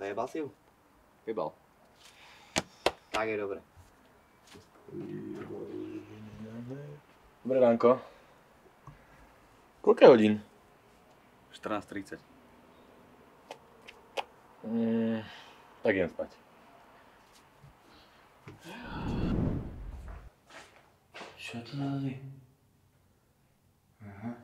Zajebal si ju? Jebal. Tak je dobre. Dobré ránko. Koľko je hodín? 14:30. Tak idem spať. Čo to názvy? Aha.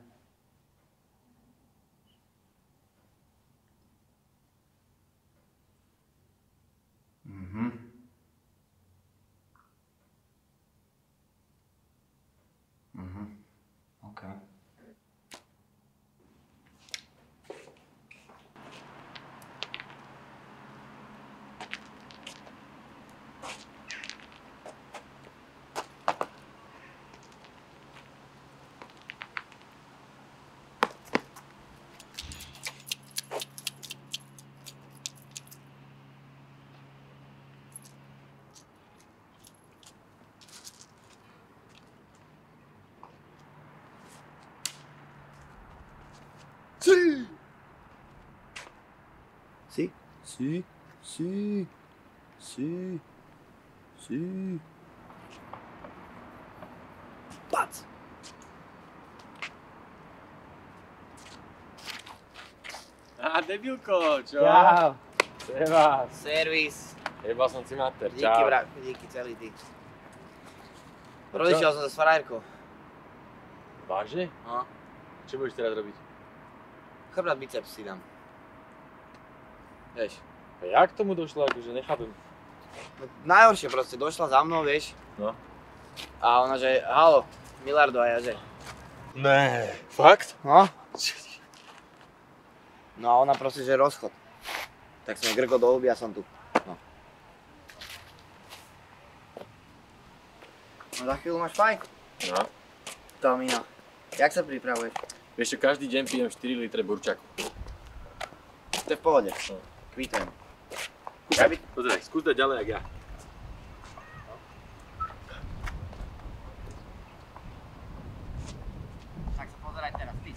OK. Sí. Sí. Sí. Sí. Sí. Pac! Debilko, čo? Čau. Seba. Servis. Jebal som si mater, Díky, čau. díky celý ty. Rozlišiel som sa s frajerkou. Vážne? No. Čo budeš teraz robiť? Chrbát biceps si dám. Vieš. A jak k tomu došlo, akože nechápem. No, najhoršie proste, došla za mnou, vieš. No. A ona že, halo, Milardo, a ja že. Ne. Fakt? No. No a ona proste, že rozchod. Tak som jej grkol do huby a som tu. No. No za chvíľu máš fajku. No. Tomino. Jak sa pripravuješ? Vieš čo, každý deň pijem 4 litre burčaku. To je v pohode. No. Kvitujem. Pozeraj, skús dať ďalej, jak ja. Tak sa pozeraj teraz, ty.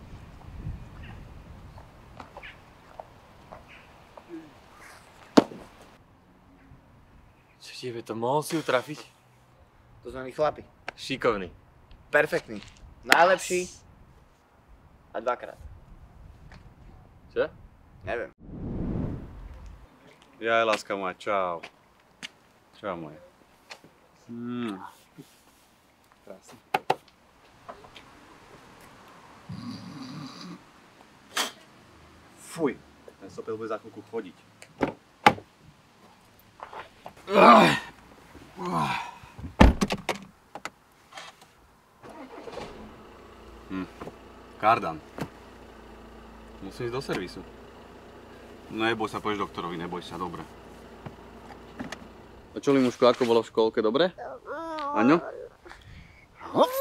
Čo tebe to mohol si ju trafiť? To sme my chlapi. Šikovný. Perfektný. Najlepší. A dvakrát. Čo? Neviem. Jaj, láska moja, čau. Čau moje. Krásne. Fuj, ten sopel bude za chvíľku chodiť. Kardan. Musím ísť do servisu. Neboj sa, povieš doktorovi, neboj sa, dobre. A čo, Limuško, ako bolo v škôlke, dobre? Aňo?